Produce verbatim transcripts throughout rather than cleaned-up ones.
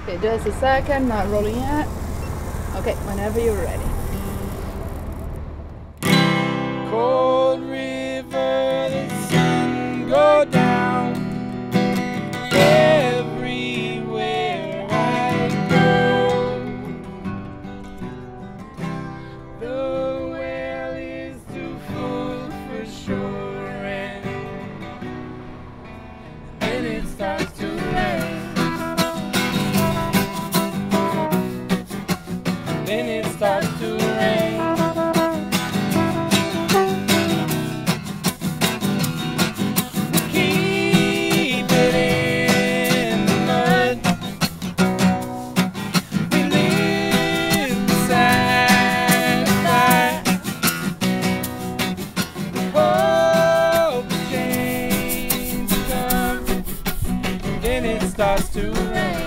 Okay, just a second, not rolling yet. Okay, whenever you're ready. Cold river, the sun go down. Everywhere I go, the well is too full for sure, and then it starts to rain. Then it starts to rain. Keep it in the mud. We live beside the fire. We hope the change will come. Then it starts to rain.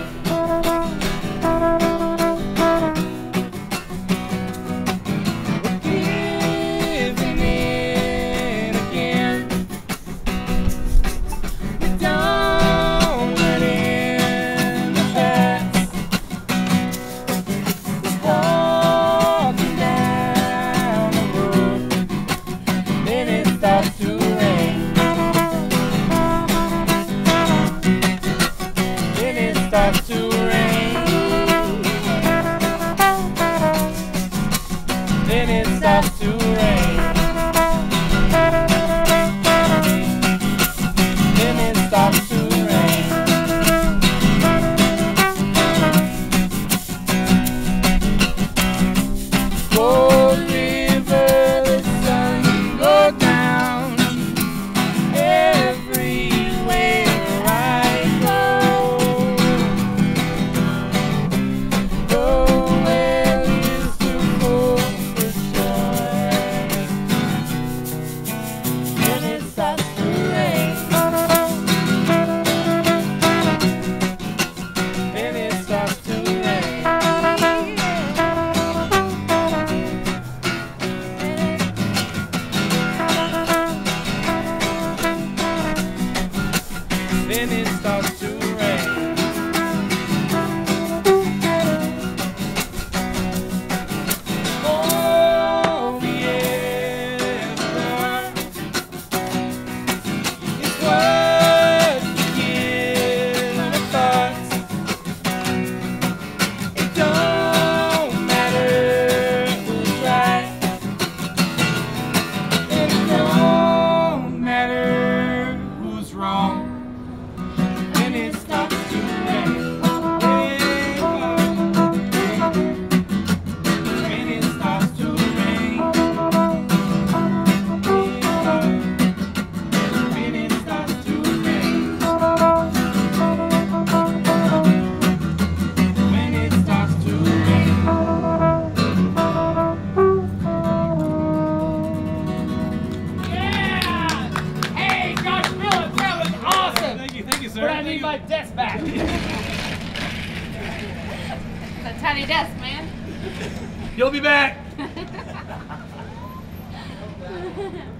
Tiny desk, man. You'll be back.